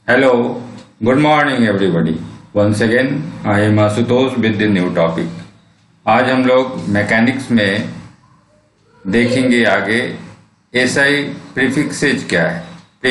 Hello, good morning everybody. Once again, I am Asutosh with the new topic. आज हम लोग mechanics में देखेंगे आगे एसआई प्रीफिक्सेज क्या है।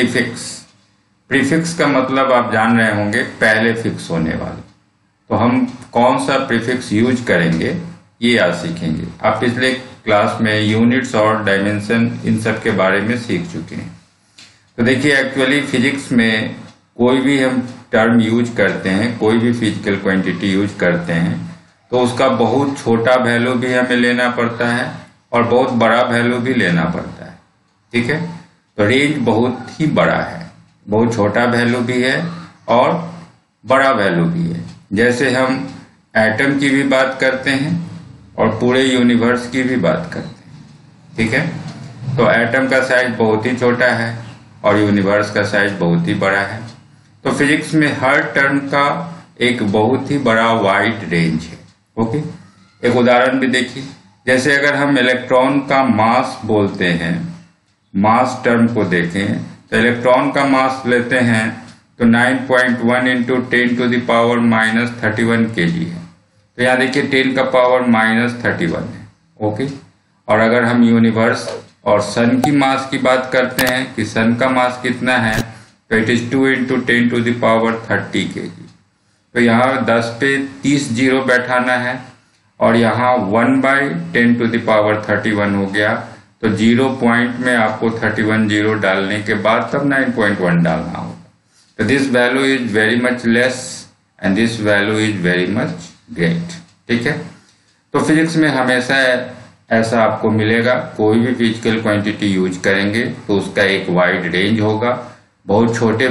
प्रीफिक्स का मतलब आप जान रहे होंगे पहले फिक्स होने वाला। तो हम कौन सा प्रीफिक्स यूज करेंगे ये आज सीखेंगे। आप पिछले क्लास में यूनिट्स और डायमेंशन इन सब के बारे में सीख चुके हैं। तो देखिए एक्चुअली फिजिक्स में कोई भी हम टर्म यूज करते हैं, कोई भी फिजिकल क्वांटिटी यूज करते हैं तो उसका बहुत छोटा वैल्यू भी हमें लेना पड़ता है और बहुत बड़ा वैल्यू भी लेना पड़ता है। ठीक है, तो रेंज बहुत ही बड़ा है, बहुत छोटा वैल्यू भी है और बड़ा वैल्यू भी है। जैसे हम एटम की भी बात करते हैं और पूरे यूनिवर्स की भी बात करते हैं। ठीक है, तो एटम का साइज बहुत ही छोटा है और यूनिवर्स का साइज बहुत ही बड़ा है। तो फिजिक्स में हर टर्म का एक बहुत ही बड़ा वाइड रेंज है। ओके, एक उदाहरण भी देखिए। जैसे अगर हम इलेक्ट्रॉन का मास बोलते हैं, मास टर्म को देखें तो इलेक्ट्रॉन का मास लेते हैं तो 9.1 into 10 to the power -31 kg है। तो यहाँ देखिए 10 का पावर -31 है। ओके, और अगर हम यूनिवर्स और सन की मास की बात करते हैं कि सन का मास कितना है तो it is 2 into 10 to the power 30 kg। तो यहाँ 10 पे 30 जीरो बैठाना है और यहाँ 1/10 टू द पावर 31 हो गया। तो 0 पॉइंट में आपको 31 जीरो डालने के बाद तब 9.1 डालना होगा। तो this value is very much less and this value is very much great. ठीक है, तो फिजिक्स में हमेशा ऐसा आपको मिलेगा। कोई भी फिजिकल क्वांटिटी यूज करेंगे तो उसका एक वाइड रेंज होगा। बहुत छोटा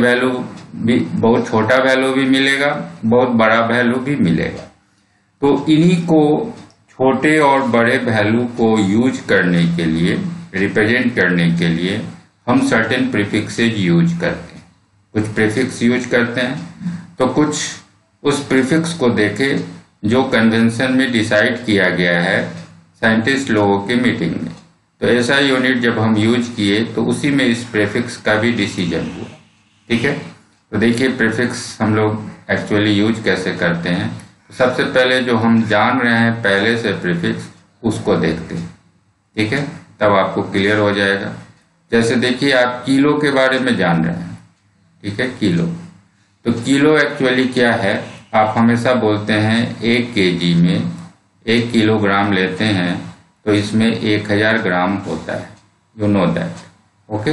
वैल्यू भी मिलेगा, बहुत बड़ा वैल्यू भी मिलेगा। तो इन्हीं को छोटे और बड़े वैल्यू को यूज करने के लिए, रिप्रेजेंट करने के लिए हम सर्टेन प्रीफिक्सेज यूज करते हैं। कुछ प्रीफिक्स यूज करते हैं तो कुछ उस प्रीफिक्स को देखे जो कन्वेंशन में डिसाइड किया गया है साइंटिस्ट लोगों की मीटिंग में। तो ऐसा यूनिट जब हम यूज किए तो उसी में इस प्रीफिक्स का भी डिसीजन हुआ। ठीक है, तो देखिए प्रीफिक्स हम लोग एक्चुअली यूज कैसे करते हैं। तो सबसे पहले जो हम जान रहे हैं पहले से प्रीफिक्स उसको देखते हैं। ठीक है, तब आपको क्लियर हो जाएगा। जैसे देखिए आप किलो के बारे में जान रहे हैं। ठीक है, किलो, तो किलो एक्चुअली क्या है, आप हमेशा बोलते हैं 1 kg में 1 किलोग्राम लेते हैं तो इसमें 1000 ग्राम होता है। You know that. ओके,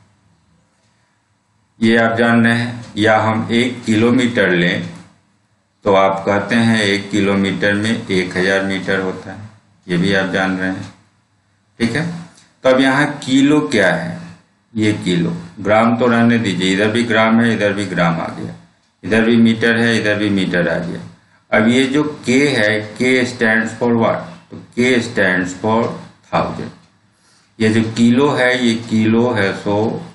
ये आप जान रहे हैं। या हम 1 किलोमीटर लें तो आप कहते हैं 1 किलोमीटर में 1000 मीटर होता है। ये भी आप जान रहे हैं। ठीक है, तो अब यहाँ किलो क्या है, ये किलो, ग्राम तो रहने दीजिए, इधर भी ग्राम है इधर भी ग्राम आ गया, इधर भी मीटर है इधर भी मीटर आ गया। अब ये जो K है, K स्टैंड्स फॉर व्हाट, तो K स्टैंड्स फॉर 1000। ये जो किलो है ये किलो है, सो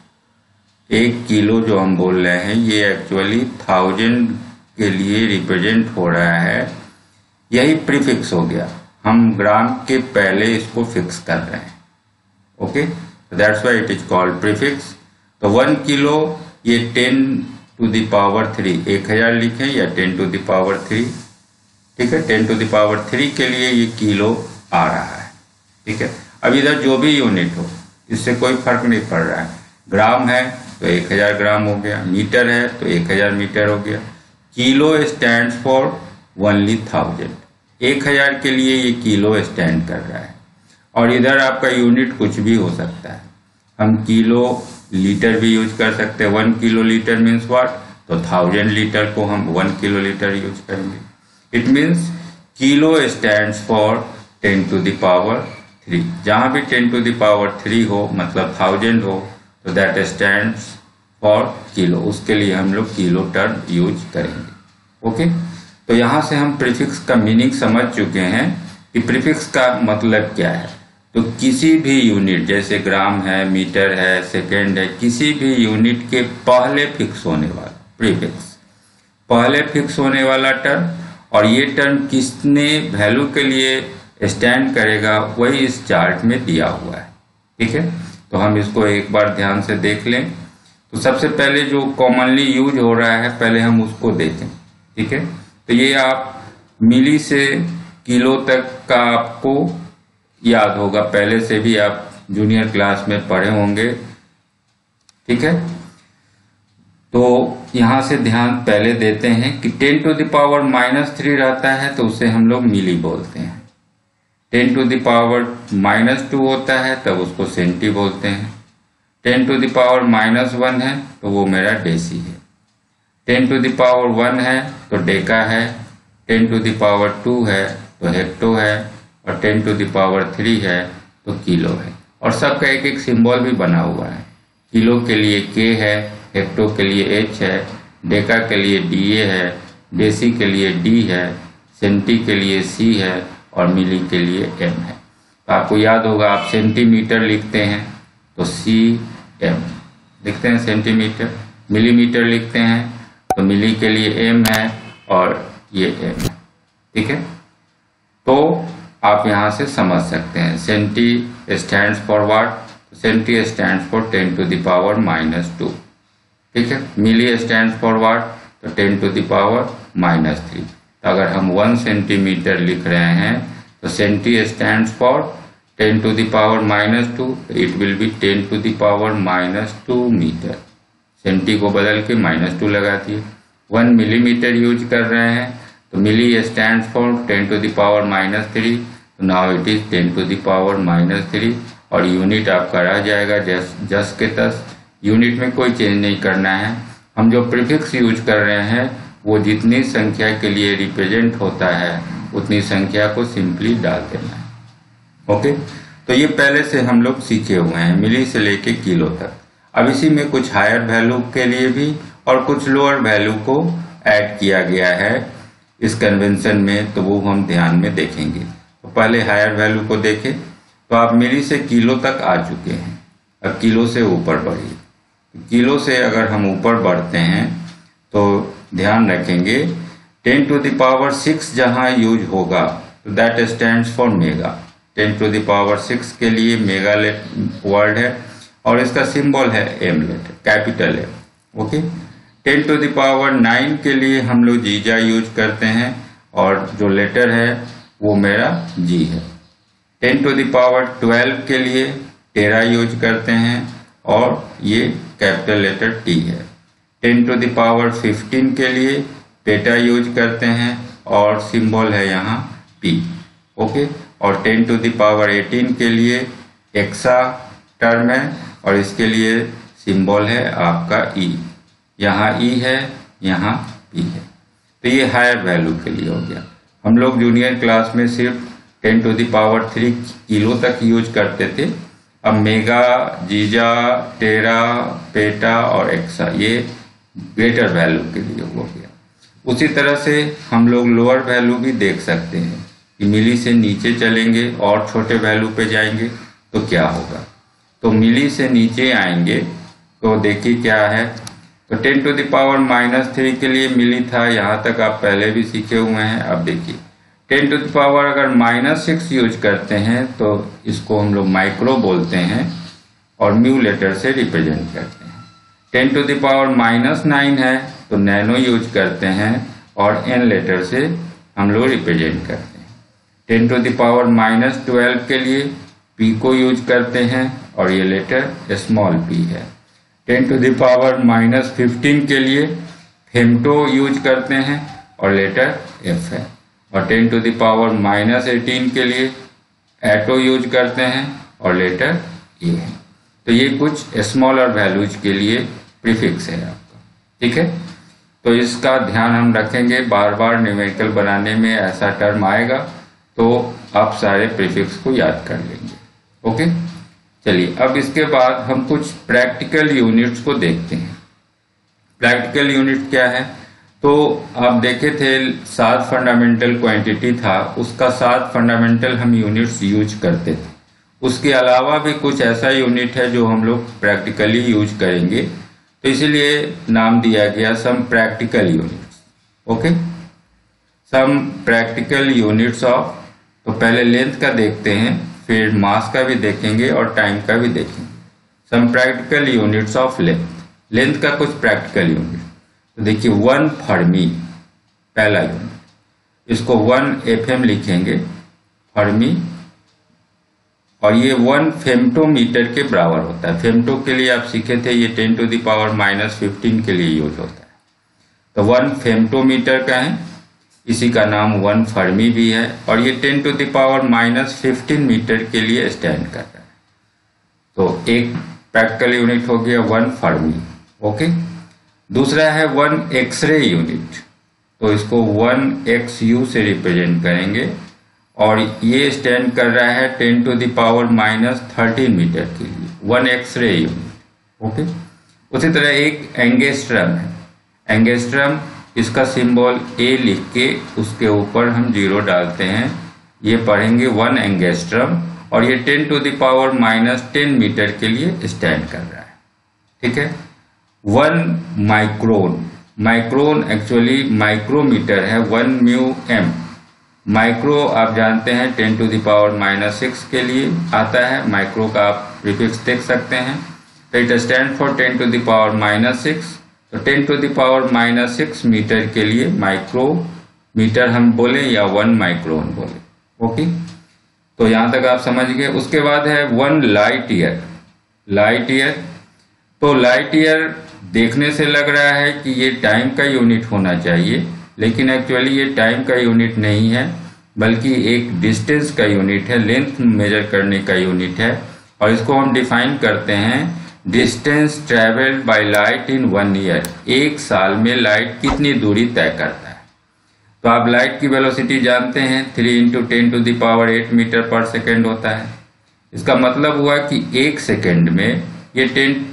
1 किलो जो हम बोल रहे हैं ये एक्चुअली 1000 के लिए रिप्रेजेंट हो रहा है। यही प्रीफिक्स हो गया, हम ग्राम के पहले इसको फिक्स कर रहे हैं। Okay, that's why it is called prefix. तो 1 किलो ये 10 टू द पावर 3, 1000 लिखें या 10 टू द पावर 3। ठीक है, 10 टू द पावर 3 के लिए ये किलो आ रहा है। ठीक है, अब इधर जो भी यूनिट हो इससे कोई फर्क नहीं पड़ रहा है। ग्राम है तो 1000 ग्राम हो गया, मीटर है तो 1000 मीटर हो गया। किलो स्टैंड्स फॉर ओनली 1000, 1000 के लिए ये किलो स्टैंड कर रहा है। और इधर आपका यूनिट कुछ भी हो सकता है। हम किलो लीटर भी यूज कर सकते हैं। 1 किलो लीटर मीन्स व्हाट, तो 1000 लीटर को हम 1 किलो लीटर यूज करेंगे। It means kilo stands for 10 to the power 3। जहां भी 10 टू द पावर 3 हो मतलब 1000 हो तो दैट स्टैंड्स फॉर किलो, उसके लिए हम लोग किलो टर्म यूज करेंगे। ओके, तो यहां से हम प्रीफिक्स का मीनिंग समझ चुके हैं कि प्रीफिक्स का मतलब क्या है। तो किसी भी यूनिट जैसे ग्राम है, मीटर है, सेकेंड है, किसी भी यूनिट के पहले फिक्स होने वाला प्रीफिक्स, पहले फिक्स होने वाला टर्म, और ये टर्म किसने वैल्यू के लिए स्टैंड करेगा वही इस चार्ट में दिया हुआ है। ठीक है, तो हम इसको एक बार ध्यान से देख लें। तो सबसे पहले जो कॉमनली यूज हो रहा है पहले हम उसको देखें, ठीक है। तो ये आप मिली से किलो तक का आपको याद होगा, पहले से भी आप जूनियर क्लास में पढ़े होंगे, ठीक है। तो यहां से ध्यान पहले देते हैं कि 10 टू द पावर -3 रहता है तो उसे हम लोग मिली बोलते हैं। 10 टू द पावर -2 होता है तब उसको सेंटी बोलते हैं। 10 टू द पावर -1 है तो वो मेरा डेसी है। 10 टू द पावर 1 है तो डेका है। 10 टू द पावर 2 है तो हेक्टो है, और 10 टू द पावर 3 है तो किलो है। और सबका एक एक सिंबल भी बना हुआ है। किलो के लिए के है, हेक्टो के लिए एच है, डेका के लिए डीए है, डेसी के लिए डी है, सेंटी के लिए सी है, और मिली के लिए एम है। तो आपको याद होगा, आप सेंटीमीटर लिखते हैं तो सी एम लिखते हैं सेंटीमीटर, मिलीमीटर लिखते हैं तो मिली के लिए एम है और ये एम है, ठीक है। तो आप यहां से समझ सकते हैं centi stands for what, centi stands for 10 to the power -2, ठीक है। मिली स्टैंड्स फॉर व्हाट, तो 10 टू द पावर -3। तो अगर हम 1 सेंटीमीटर लिख रहे हैं तो centi stands for 10 to the power -2, it will be 10 to the power -2 metre. Centi को बदल के -2 लगा दिए। 1 मिलीमीटर यूज कर रहे हैं तो milli stands for 10 to the power -3, तो now it is 10 to the power -3, और यूनिट आपका रह जाएगा जस के तस। यूनिट में कोई चेंज नहीं करना है। हम जो प्रीफिक्स यूज कर रहे हैं वो जितनी संख्या के लिए रिप्रेजेंट होता है उतनी संख्या को सिंपली डाल देना है, ओके। तो ये पहले से हम लोग सीखे हुए हैं मिली से लेके किलो तक। अब इसी में कुछ हायर वैल्यू के लिए भी और कुछ लोअर वैल्यू को ऐड किया गया है इस कन्वेंशन में, तो वो हम ध्यान में देखेंगे। तो पहले हायर वैल्यू को देखें तो आप मिली से किलो तक आ चुके हैं। अब किलो से ऊपर बढ़िए। किलो से अगर हम ऊपर बढ़ते हैं तो ध्यान रखेंगे 10 टू द पावर 6 जहां यूज होगा तो that stands for mega. 10 to the power 6 के लिए मेगा वर्ड है और इसका सिंबल है M letter, capital M, okay. 10 to the power 9 के लिए हम लोग जीजा यूज करते हैं और जो लेटर है वो मेरा जी है। 10 टू द पावर 12 के लिए टेरा यूज करते हैं और ये कैपिटल लेटर टी है। 10 टू द पावर 15 के लिए पेटा यूज करते हैं और सिंबल है यहाँ पी, ओके। और 10 टू द पावर 18 के लिए एक्सा टर्म है और इसके लिए सिंबल है आपका ई। यहाँ ई है, यहाँ पी है। तो ये हायर वैल्यू के लिए हो गया। हम लोग जूनियर क्लास में सिर्फ 10 टू द पावर 3 किलो तक यूज करते थे। अब मेगा, जीजा, टेरा, पेटा और एक्सा ये ग्रेटर वैल्यू के लिए हो गया। उसी तरह से हम लोग लोअर वैल्यू भी देख सकते हैं कि मिली से नीचे चलेंगे और छोटे वैल्यू पे जाएंगे तो क्या होगा। तो मिली से नीचे आएंगे तो देखिए क्या है। तो 10 टू द पावर -3 के लिए मिली था, यहाँ तक आप पहले भी सीखे हुए हैं। अब देखिए 10 टू द पावर अगर -6 यूज करते हैं तो इसको हम लोग माइक्रो बोलते हैं और म्यू लेटर से रिप्रेजेंट करते हैं। 10 टू द पावर -9 है तो नैनो यूज करते हैं और एन लेटर से हम लोग रिप्रेजेंट करते हैं। 10 टू द पावर -12 के लिए पी को यूज करते हैं और ये लेटर स्मॉल पी है। 10 टू द पावर -15 के लिए फेमटो यूज करते हैं और लेटर एफ है। और 10 टू द पावर -18 के लिए एटो यूज करते हैं और लेटर ए है। तो ये कुछ स्मॉलर वैल्यूज के लिए प्रीफिक्स है आपका, ठीक है। तो इसका ध्यान हम रखेंगे, बार बार न्यूमेरिकल बनाने में ऐसा टर्म आएगा तो आप सारे प्रीफिक्स को याद कर लेंगे, ओके। चलिए अब इसके बाद हम कुछ प्रैक्टिकल यूनिट्स को देखते हैं। प्रैक्टिकल यूनिट क्या है, तो आप देखे थे 7 फंडामेंटल क्वांटिटी था, उसका 7 फंडामेंटल हम यूनिट्स यूज करते थे। उसके अलावा भी कुछ ऐसा यूनिट है जो हम लोग प्रैक्टिकली यूज करेंगे, तो इसीलिए नाम दिया गया some practical units, okay. Some practical units of, तो पहले लेंथ का देखते हैं, फिर मास का भी देखेंगे और टाइम का भी देखेंगे। Some practical units of length. Length का कुछ प्रैक्टिकल यूनिट। तो देखिए 1 फर्मी पहला यूनिट, इसको 1 FM लिखेंगे फर्मी, और ये 1 फेम्टोमीटर के बराबर होता है। फेम्टो के लिए आप सीखे थे, ये 10⁻⁻15 के लिए यूज होता है। तो 1 फेम्टोमीटर का है, इसी का नाम 1 फर्मी भी है, और ये 10⁻⁻15 मीटर के लिए स्टैंड कर रहा है। तो एक प्रैक्टिकल यूनिट हो गया 1 फर्मी। ओके, दूसरा है 1 एक्सरे यूनिट, तो इसको 1 XU से रिप्रेजेंट करेंगे, और ये स्टैंड कर रहा है 10⁻⁻13 मीटर के लिए, 1 एक्सरे यूनिट। ओके, उसी तरह एक एंगस्ट्रम है। एंगस्ट्रम, इसका सिंबल A लिख के उसके ऊपर हम 0 डालते हैं, ये पढ़ेंगे 1 एंगस्ट्रम, और ये 10⁻10 मीटर के लिए स्टैंड कर रहा है। ठीक है, 1 माइक्रोन, माइक्रोन एक्चुअली माइक्रोमीटर है, 1 μm। माइक्रो आप जानते हैं 10⁻6 के लिए आता है, माइक्रो का आप प्रीफिक्स देख सकते हैं। तो इट स्टैंड फॉर 10⁻6, तो 10⁻6 मीटर के लिए माइक्रोमीटर हम बोले या 1 माइक्रोन बोले। ओके, तो यहां तक आप समझ गए। उसके बाद है 1 लाइट ईयर। लाइट ईयर, तो लाइट ईयर देखने से लग रहा है कि ये टाइम का यूनिट होना चाहिए, लेकिन एक्चुअली ये टाइम का यूनिट नहीं है, बल्कि एक डिस्टेंस का यूनिट है, लेंथ मेजर करने का यूनिट है। और इसको हम डिफाइन करते हैं distance travelled by light in 1 year. एक साल में लाइट कितनी दूरी तय करता है। तो आप लाइट की वेलोसिटी जानते हैं, 3 × 10⁸ मीटर पर सेकेंड होता है। इसका मतलब हुआ कि एक सेकेंड में ये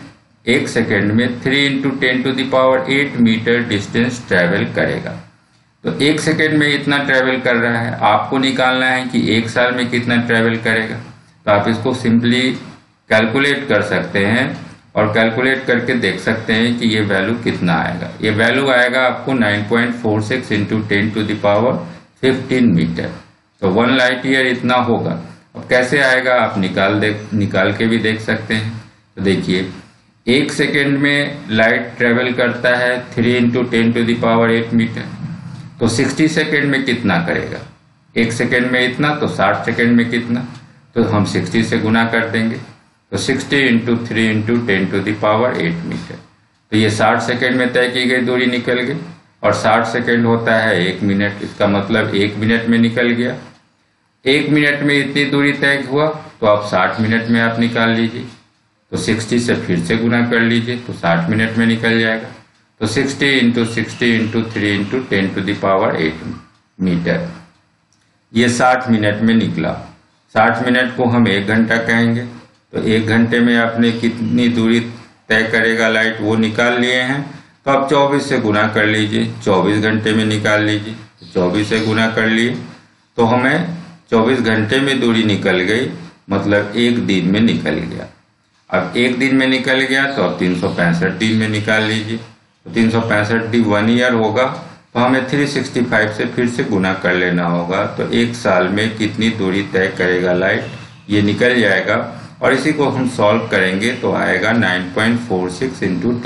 3 × 10⁸ मीटर डिस्टेंस ट्रेवल करेगा। तो एक सेकेंड में इतना ट्रेवल कर रहा है, आपको निकालना है कि एक साल में कितना ट्रेवल करेगा। तो आप इसको सिंपली कैलकुलेट कर सकते हैं, और कैलकुलेट करके देख सकते हैं कि ये वैल्यू कितना आएगा। ये वैल्यू आएगा आपको 9.46 × 10⁻15 मीटर। तो 1 लाइट ईयर इतना होगा। अब कैसे आएगा आप निकाल के भी देख सकते हैं। तो देखिए, एक सेकेंड में लाइट ट्रेवल करता है 3 × 10⁸ मीटर, तो 60 सेकेंड में कितना करेगा। एक सेकेंड में इतना, तो 60 सेकेंड में कितना, तो हम 60 से गुना कर देंगे, तो 60 × 3 × 10⁸ मीटर। तो ये 60 सेकेंड में तय की गई दूरी निकल गई, और 60 सेकेंड होता है 1 मिनट, इसका मतलब 1 मिनट में निकल गया। 1 मिनट में इतनी दूरी तय हुआ, तो आप 60 मिनट में आप निकाल लीजिए। तो 60 से फिर से गुना कर लीजिए, तो 60 मिनट में निकल जाएगा। तो 60 × 60 × 3 × 10⁸ मीटर, ये 60 मिनट में निकला। 60 मिनट को हम 1 घंटा कहेंगे। तो 1 घंटे में आपने कितनी दूरी तय करेगा लाइट, वो निकाल लिए हैं। तो आप 24 से गुना कर लीजिए, 24 घंटे में निकाल लीजिए। 24 से गुना कर लिए तो हमें 24 घंटे में दूरी निकल गई, मतलब 1 दिन में निकल गया। अब 1 दिन में निकल गया तो अब 365 दिन में निकाल लीजिए। तो 365 दिन 1 ईयर होगा, तो हमें 365 से फिर से गुना कर लेना होगा। तो 1 साल में कितनी दूरी तय करेगा लाइट, ये निकल जाएगा। और इसी को हम सॉल्व करेंगे तो आएगा 9.46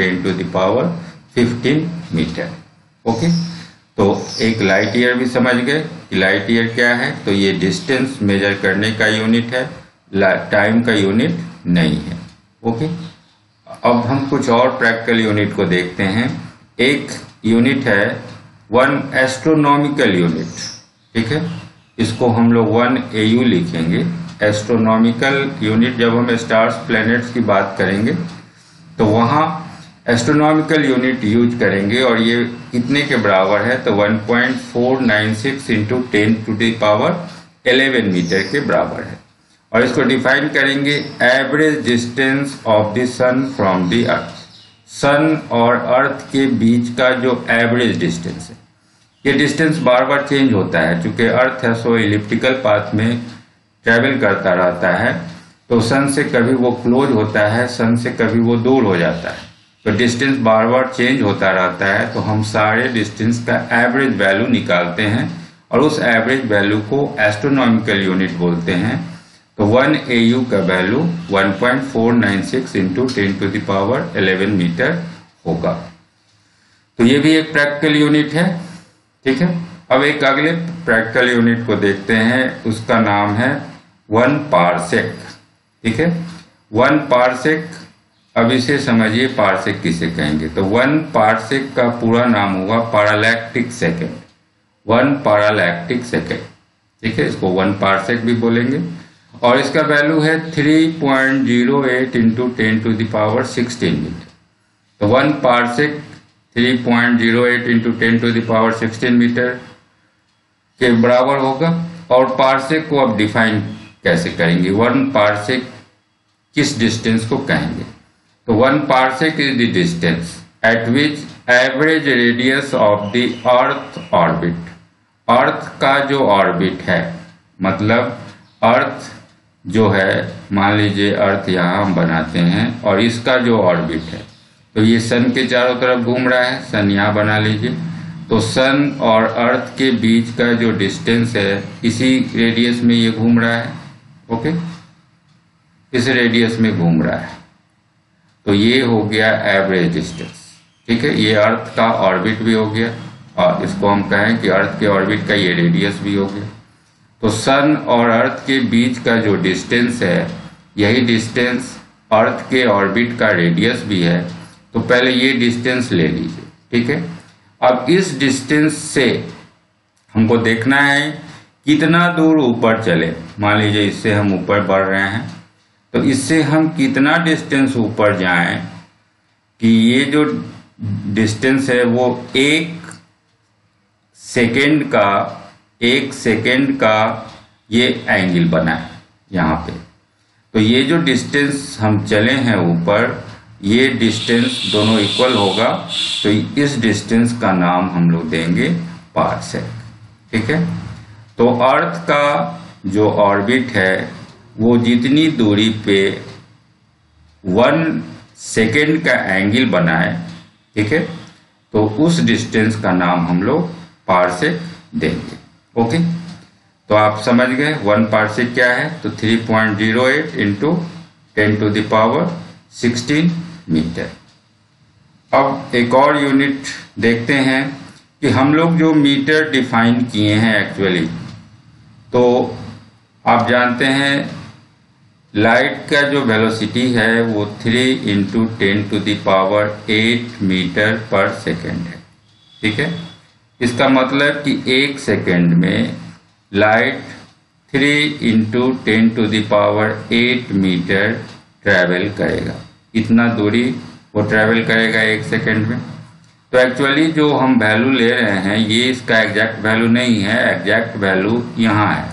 × 10⁻15 मीटर। ओके, तो एक लाइट ईयर भी समझ गए कि लाइट ईयर क्या है। तो ये डिस्टेंस मेजर करने का यूनिट है, टाइम का यूनिट नहीं है। ओके, अब हम कुछ और प्रैक्टिकल यूनिट को देखते हैं। एक यूनिट है 1 एस्ट्रोनॉमिकल यूनिट। ठीक है, इसको हम लोग 1 AU लिखेंगे। एस्ट्रोनॉमिकल यूनिट, जब हम स्टार्स प्लैनेट्स की बात करेंगे तो वहाँ एस्ट्रोनॉमिकल यूनिट यूज करेंगे, और ये कितने के बराबर है, तो 1.496 × 10⁻11 मीटर के बराबर है। और इसको डिफाइन करेंगे average distance of the sun from the earth. Sun और अर्थ के बीच का जो एवरेज डिस्टेंस है, ये डिस्टेंस बार बार चेंज होता है। चूंकि अर्थ है सो इलिप्टिकल पाथ में ट्रेवल करता रहता है, तो सन से कभी वो क्लोज होता है, सन से कभी वो दूर हो जाता है। तो डिस्टेंस बार बार चेंज होता रहता है, तो हम सारे डिस्टेंस का एवरेज वैल्यू निकालते हैं, और उस एवरेज वैल्यू को एस्ट्रोनॉमिकल यूनिट बोलते हैं। तो 1 AU का वैल्यू 1.496 × 10⁻11 मीटर होगा। तो ये भी एक प्रैक्टिकल यूनिट है, ठीक है। अब एक अगले प्रैक्टिकल यूनिट को देखते हैं, उसका नाम है 1 पारसेक, ठीक है। 1 पारसेक, अब इसे समझिए पारसेक किसे कहेंगे। तो 1 पारसेक का पूरा नाम होगा पैरालैक्टिक सेकेंड, 1 पैरालैक्टिक सेकेंड, ठीक है। इसको 1 पारसेक भी बोलेंगे और इसका वैल्यू है 3.08 इंटू 10⁻16 मीटर। तो 1 पारसेक 3.08 इंटू 10⁻16 मीटर के बराबर होगा। और पारसेक को अब डिफाइन कैसे करेंगे, 1 पारसेक किस डिस्टेंस को कहेंगे। तो 1 parsec is the distance at which average radius of the earth orbit, earth का जो ऑर्बिट है, मतलब अर्थ जो है, मान लीजिए अर्थ यहाँ हम बनाते हैं और इसका जो ऑर्बिट है, तो ये सन के चारों तरफ घूम रहा है, सन यहाँ बना लीजिए। तो सन और अर्थ के बीच का जो डिस्टेंस है, इसी रेडियस में ये घूम रहा है, ओके, इस रेडियस में घूम रहा है। तो ये हो गया एवरेज डिस्टेंस, ठीक है। ये अर्थ का ऑर्बिट भी हो गया और इसको हम कहें कि अर्थ के ऑर्बिट का ये रेडियस भी हो गया। तो सन और अर्थ के बीच का जो डिस्टेंस है, यही डिस्टेंस अर्थ के ऑर्बिट का रेडियस भी है। तो पहले ये डिस्टेंस ले लीजिए, ठीक है। अब इस डिस्टेंस से हमको देखना है कितना दूर ऊपर चले। मान लीजिए इससे हम ऊपर बढ़ रहे हैं, तो इससे हम कितना डिस्टेंस ऊपर जाएं कि ये जो डिस्टेंस है वो 1 सेकेंड का ये एंगल बना है यहाँ पे। तो ये जो डिस्टेंस हम चले हैं ऊपर, ये डिस्टेंस दोनों इक्वल होगा, तो इस डिस्टेंस का नाम हम लोग देंगे पारसेक, ठीक है। तो अर्थ का जो ऑर्बिट है वो जितनी दूरी पे 1 सेकेंड का एंगल बनाए, ठीक है, तो उस डिस्टेंस का नाम हम लोग पारसेक देंगे, ओके। तो आप समझ गए 1 पारसेक क्या है। तो 3.08 इंटू 10⁻16 मीटर। अब एक और यूनिट देखते हैं कि हम लोग जो मीटर डिफाइन किए हैं एक्चुअली, तो आप जानते हैं लाइट का जो वेलोसिटी है वो 3 इंटू 10⁸ मीटर पर सेकेंड है, ठीक है। इसका मतलब कि 1 सेकेंड में लाइट 3 इंटू 10⁸ मीटर ट्रैवल करेगा। इतना दूरी वो ट्रैवल करेगा 1 सेकेंड में। तो एक्चुअली जो हम वैल्यू ले रहे हैं ये इसका एग्जैक्ट वैल्यू नहीं है, एग्जैक्ट वैल्यू यहाँ है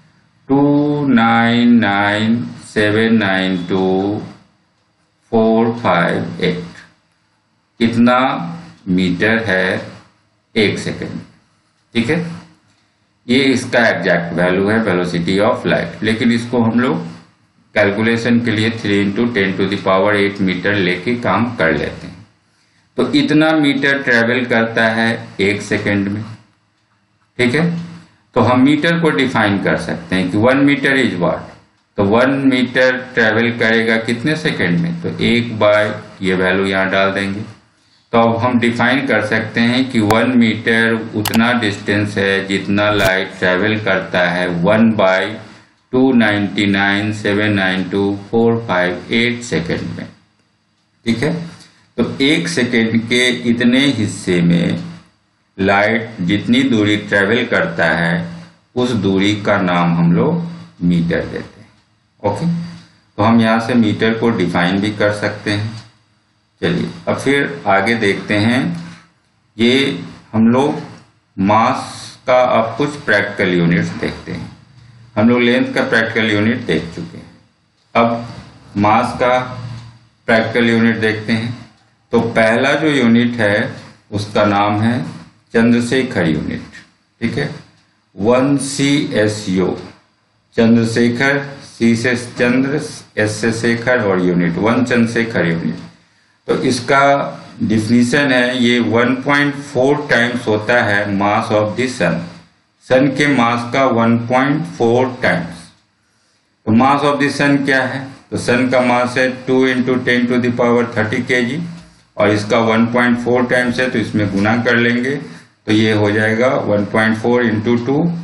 299,792,458। इतना मीटर है 1 सेकेंड, ठीक है। ये इसका एग्जैक्ट वैल्यू है वेलोसिटी ऑफ लाइट। लेकिन इसको हम लोग कैलकुलेशन के लिए 3 इंटू 10⁸ मीटर लेके काम कर लेते हैं। तो इतना मीटर ट्रेवल करता है 1 सेकेंड में, ठीक है। तो हम मीटर को डिफाइन कर सकते हैं कि 1 मीटर इज व्हाट। तो 1 मीटर ट्रेवल करेगा कितने सेकेंड में, तो 1 ये वैल्यू यहाँ डाल देंगे। तो अब हम डिफाइन कर सकते हैं कि 1 मीटर उतना डिस्टेंस है जितना लाइट ट्रेवल करता है 1/299,792,458 सेकेंड में, ठीक है। तो 1 सेकेंड के इतने हिस्से में लाइट जितनी दूरी ट्रेवल करता है उस दूरी का नाम हम लोग मीटर देते हैं, ओके। तो हम यहाँ से मीटर को डिफाइन भी कर सकते हैं। चलिए अब फिर आगे देखते हैं। ये हम लोग मास का अब कुछ प्रैक्टिकल यूनिट्स देखते हैं। हम लोग लेंथ का प्रैक्टिकल यूनिट देख चुके हैं, अब मास का प्रैक्टिकल यूनिट देखते हैं। तो पहला जो यूनिट है उसका नाम है चंद्रशेखर यूनिट, ठीक है। 1 CSU, चंद्रशेखर, C से चंद्र, S से शेखर और यूनिट 1 चंद्रशेखर यूनिट। तो इसका डिफिनीशन है ये 1.4 टाइम्स होता है मास ऑफ द सन। सन के मास का 1.4 टाइम्स। तो मास ऑफ द सन क्या है, तो सन का मास है 2 इंटू 10⁻30 kg और इसका 1.4 टाइम्स है तो इसमें गुना कर लेंगे तो ये हो जाएगा 1.4 इंटू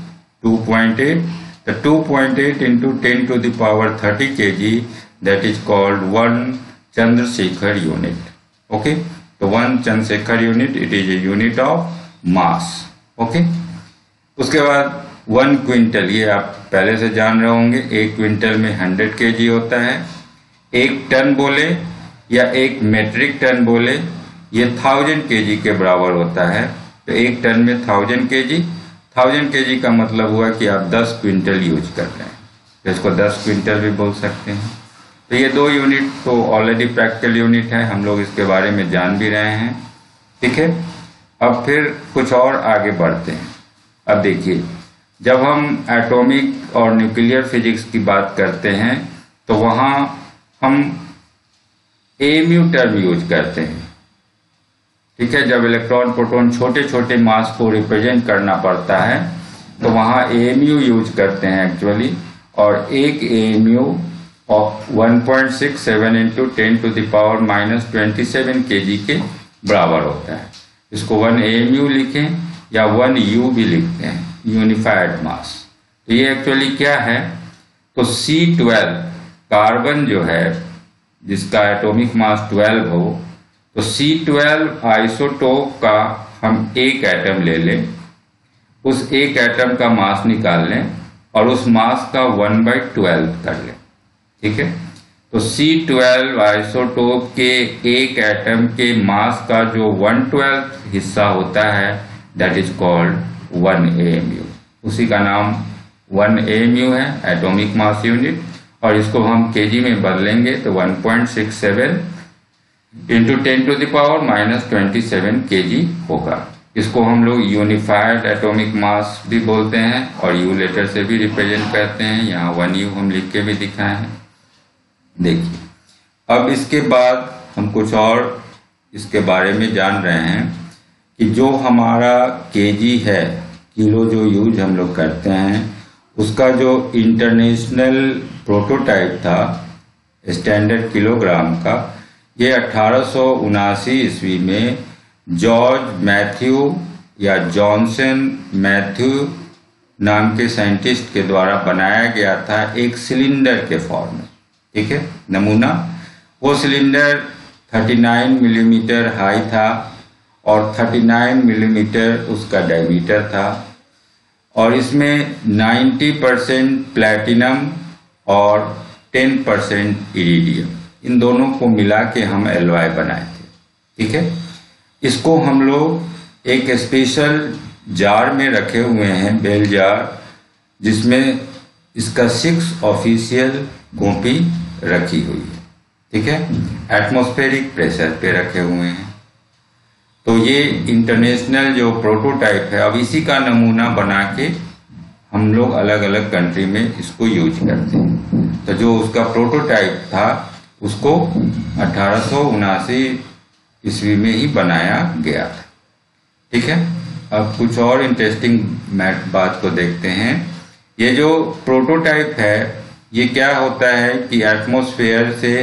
2.8, तो 2.8 into 10 to the power 30 kg, that is called 1 Chandrasekhar unit. Okay, तो 1 Chandrasekhar unit, it is a unit of mass. Okay, उसके बाद 1 क्विंटल, ये आप पहले से जान रहे होंगे, 1 क्विंटल में 100 kg होता है। 1 टन बोले या 1 मेट्रिक टन बोले, ये 1000 kg के बराबर होता है। तो 1 टन में 1000 kg, 1000 kg का मतलब हुआ कि आप 10 क्विंटल यूज कर रहे हैं, तो इसको 10 क्विंटल भी बोल सकते हैं। तो ये 2 यूनिट तो ऑलरेडी प्रैक्टिकल यूनिट है, हम लोग इसके बारे में जान भी रहे हैं। ठीक है, अब फिर कुछ और आगे बढ़ते हैं। अब देखिए, जब हम एटॉमिक और न्यूक्लियर फिजिक्स की बात करते हैं तो वहाँ हम एमयू टर्म यूज करते हैं। ठीक है, जब इलेक्ट्रॉन प्रोटॉन छोटे छोटे मास को रिप्रेजेंट करना पड़ता है तो वहाँ एमयू यूज करते हैं एक्चुअली, और एक amu of 1.67 into 10 to the power -27 kg के बराबर होता है। इसको 1 AMU लिखें या 1 U भी लिखते हैं, यूनिफाइड मास। तो ये एक्चुअली क्या है, तो C12 कार्बन जो है जिसका एटॉमिक मास 12 हो, तो C12 आइसोटोप का हम एक एटम ले लें, उस एक एटम का मास निकाल लें और उस मास का 1/12 कर लें। ठीक है, तो C12 आइसोटोप के एक एटम के मास का जो 1/12 हिस्सा होता है, दैट इज कॉल्ड 1 AMU। उसी का नाम 1 AMU है, एटॉमिक मास यूनिट, और इसको हम केजी में बदलेंगे तो 1.67 into 10 to the power -27 kg होगा। इसको हम लोग यूनिफाइड एटॉमिक मास भी बोलते हैं और यू लेटर से भी रिप्रेजेंट करते हैं। यहाँ 1U हम लिख के भी दिखाए हैं। देखिए, अब इसके बाद हम कुछ और इसके बारे में जान रहे हैं कि जो हमारा केजी है, किलो जो यूज हम लोग करते हैं, उसका जो इंटरनेशनल प्रोटोटाइप था स्टैंडर्ड किलोग्राम का, ये 1879 ईस्वी में जॉर्ज मैथ्यू या जॉनसन मैथ्यू नाम के साइंटिस्ट के द्वारा बनाया गया था एक सिलेंडर के फॉर्म में। ठीक है, नमूना, वो सिलेंडर 39 मिलीमीटर हाई था और 39 मिलीमीटर उसका डायमीटर था, और इसमें 90% प्लैटिनम और 10% इरिडियम, इन दोनों को मिला के हम एलॉय बनाए थे। ठीक है, इसको हम लोग एक स्पेशल जार में रखे हुए हैं, बेल जार, जिसमें इसका 6 ऑफिशियल कॉपी रखी हुई है। ठीक है, एटमॉस्फेरिक प्रेशर पे रखे हुए हैं। तो ये इंटरनेशनल जो प्रोटोटाइप है, अब इसी का नमूना बना के हम लोग अलग अलग कंट्री में इसको यूज करते हैं। तो जो उसका प्रोटोटाइप था उसको 1879 ईस्वी में ही बनाया गया था। ठीक है, अब कुछ और इंटरेस्टिंग बात को देखते हैं। ये जो प्रोटोटाइप है, ये क्या होता है कि एटमॉस्फेयर से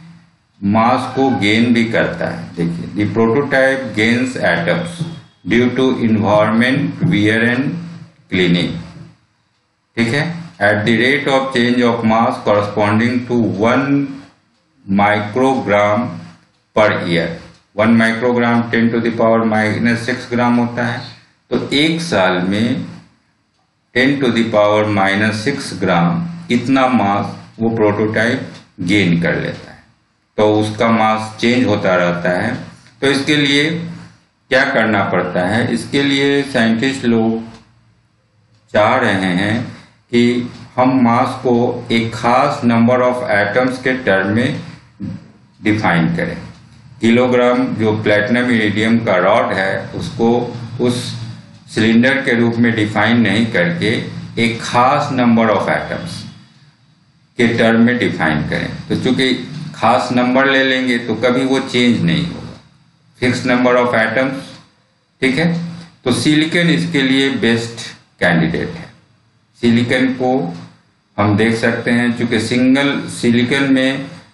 मास को गेन भी करता है। देखिए, the prototype gains atoms due to environment, wear and cleaning. ठीक है, at the rate of change of mass corresponding to 1 microgram पर year. 1 microgram 10 to the power -6 gram होता है। तो एक साल में 10 to the power -6 ग्राम इतना मास वो प्रोटोटाइप गेन कर लेता है। तो उसका मास चेंज होता रहता है। तो इसके लिए क्या करना पड़ता है, इसके लिए साइंटिस्ट लोग चाह रहे हैं कि हम मास को एक खास नंबर ऑफ एटम्स के टर्म में डिफाइन करें। किलोग्राम जो प्लेटिनम इरिडियम का रॉड है, उसको उस सिलेंडर के रूप में डिफाइन नहीं करके एक खास नंबर ऑफ एटम्स के टर्म में डिफाइन करें। तो चूंकि खास नंबर ले लेंगे तो कभी वो चेंज नहीं होगा, फिक्स नंबर ऑफ एटम्स। ठीक है, तो सिलिकॉन इसके लिए बेस्ट कैंडिडेट है। सिलिकॉन को हम देख सकते हैं, चूंकि सिंगल सिलिकॉन में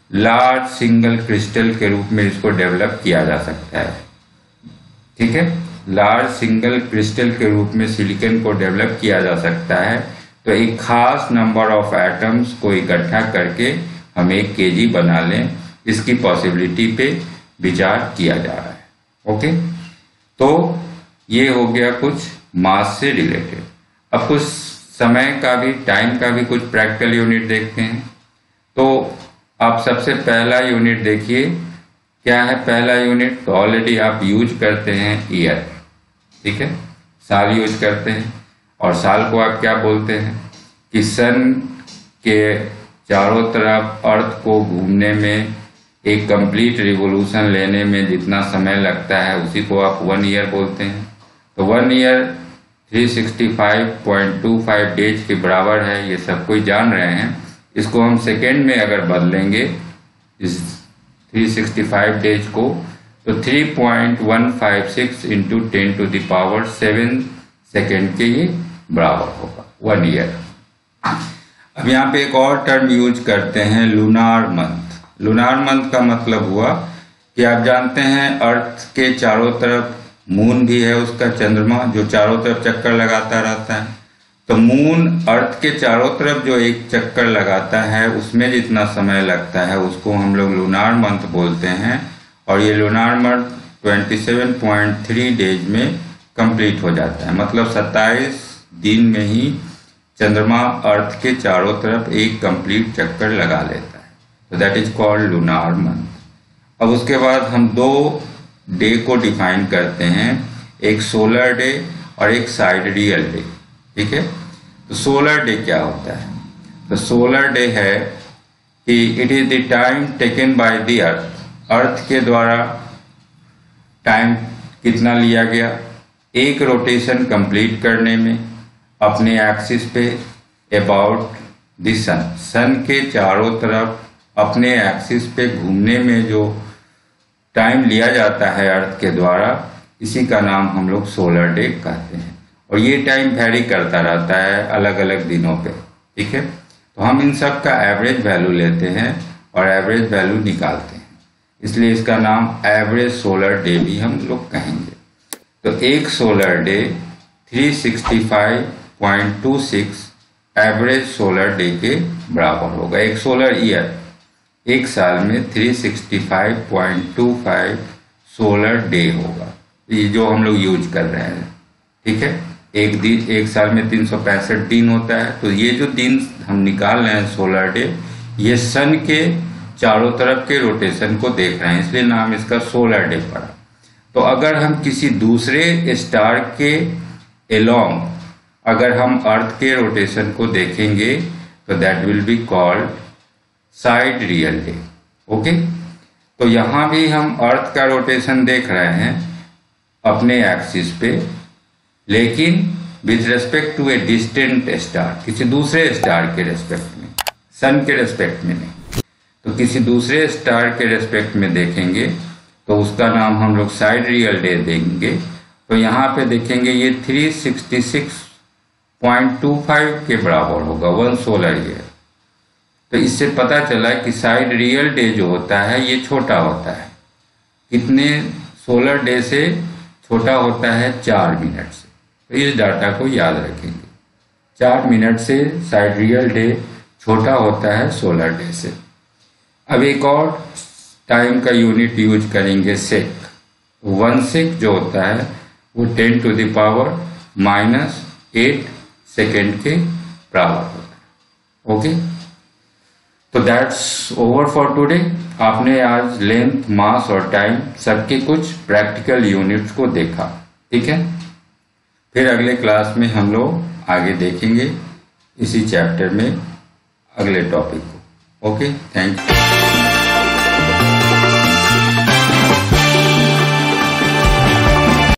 लार्ज सिंगल क्रिस्टल के रूप में इसको डेवलप किया जा सकता है। ठीक है, लार्ज सिंगल क्रिस्टल के रूप में सिलिकॉन को डेवलप किया जा सकता है। तो एक खास नंबर ऑफ एटम्स को इकट्ठा करके हम 1 kg बना लें, इसकी पॉसिबिलिटी पे विचार किया जा रहा है। ओके, तो ये हो गया कुछ मास से रिलेटेड। अब कुछ समय का भी, टाइम का भी कुछ प्रैक्टिकल यूनिट देखते हैं। तो आप सबसे पहला यूनिट देखिए, क्या है पहला यूनिट? तो ऑलरेडी आप यूज करते हैं ईयर। ठीक है, साल यूज करते हैं, और साल को आप क्या बोलते हैं कि सन के चारों तरफ अर्थ को घूमने में, एक कंप्लीट रिवोल्यूशन लेने में जितना समय लगता है उसी को आप 1 ईयर बोलते हैं। तो 1 ईयर 365.25 डेज के बराबर है, ये सब कोई जान रहे हैं। इसको हम सेकेंड में अगर बदलेंगे इस 365 डेज को, तो 3.156 इंटू 10⁻7 सेकेंड के ये बराबर होगा 1 ईयर। अब यहाँ पे एक और टर्म यूज करते हैं, लूनार मंथ। लूनार मंथ का मतलब हुआ कि आप जानते हैं अर्थ के चारों तरफ मून भी है, उसका चंद्रमा जो चारों तरफ चक्कर लगाता रहता है। तो मून अर्थ के चारों तरफ जो एक चक्कर लगाता है उसमें जितना समय लगता है उसको हम लोग लूनार मंथ बोलते हैं। और ये लूनार मंथ 27.3 डेज में कंप्लीट हो जाता है, मतलब 27 दिन में ही चंद्रमा अर्थ के चारों तरफ एक कंप्लीट चक्कर लगा लेता है। तो that is called lunar month. अब उसके बाद हम 2 डे को डिफाइन करते हैं, एक सोलर डे और एक साइडरियल डे। ठीक है, तो सोलर डे क्या होता है? तो सोलर डे है कि it is the time taken by the earth. Earth के द्वारा टाइम कितना लिया गया एक रोटेशन कंप्लीट करने में अपने एक्सिस पे अबाउट द सन। सन के चारों तरफ अपने एक्सिस पे घूमने में जो टाइम लिया जाता है अर्थ के द्वारा, इसी का नाम हम लोग सोलर डे कहते हैं। और ये टाइम वेरी करता रहता है अलग अलग दिनों पे। ठीक है, तो हम इन सब का एवरेज वैल्यू लेते हैं और एवरेज वैल्यू निकालते हैं, इसलिए इसका नाम एवरेज सोलर डे भी हम लोग कहेंगे। तो एक solar day 365.26 average solar day के बराबर होगा। एक सोलर ईयर, एक साल में 365.25 सोलर डे होगा, ये जो हम लोग यूज कर रहे हैं। ठीक है, एक दिन, एक साल में 365 दिन होता है। तो ये जो दिन हम निकाल रहे हैं सोलर डे, ये सन के चारों तरफ के रोटेशन को देख रहे हैं, इसलिए नाम इसका सोलर डे पड़ा। तो अगर हम किसी दूसरे स्टार के एलोंग अगर हम अर्थ के रोटेशन को देखेंगे तो that will be called sidereal day. Okay, तो यहां भी हम अर्थ का रोटेशन देख रहे हैं अपने एक्सिस पे, लेकिन with respect to a distant star, किसी दूसरे स्टार के रेस्पेक्ट में, सन के रेस्पेक्ट में नहीं। तो किसी दूसरे स्टार के रेस्पेक्ट में देखेंगे तो उसका नाम हम लोग साइडरियल डे देंगे। तो यहाँ पे देखेंगे ये 366.25 के बराबर होगा 1 सोलर ईयर। तो इससे पता चला कि साइडरियल डे जो होता है ये छोटा होता है। कितने सोलर डे से छोटा होता है? 4 मिनट से। तो इस डाटा को याद रखेंगे, 4 मिनट से साइडरियल डे छोटा होता है सोलर डे से। अब एक और टाइम का यूनिट यूज करेंगे, सेक। 1 सेक जो होता है वो 10⁻⁻8 सेकेंड के बराबर होता है। ओके, तो दैट्स ओवर फॉर टुडे। आपने आज लेंथ, मास और टाइम सबके कुछ प्रैक्टिकल यूनिट्स को देखा। ठीक है, फिर अगले क्लास में हम लोग आगे देखेंगे इसी चैप्टर में अगले टॉपिक को। Okay, thank you.